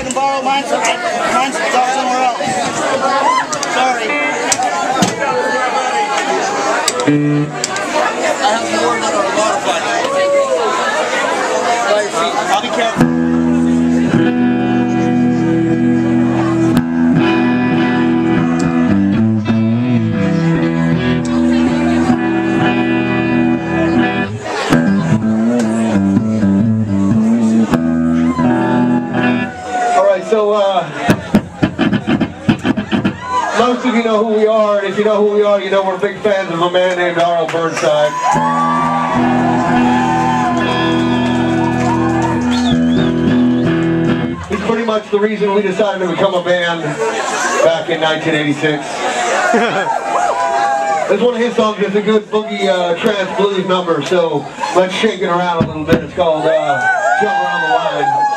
can borrow mine, so mine's off somewhere else. Sorry. I have more that are modified. I'll be careful. Most of you know who we are, and if you know who we are, you know we're big fans of a man named Ahrendt Burnside. He's pretty much the reason we decided to become a band back in 1986. This one of his songs is a good boogie trance blues number, so let's shake it around a little bit. It's called Jump Around the Line.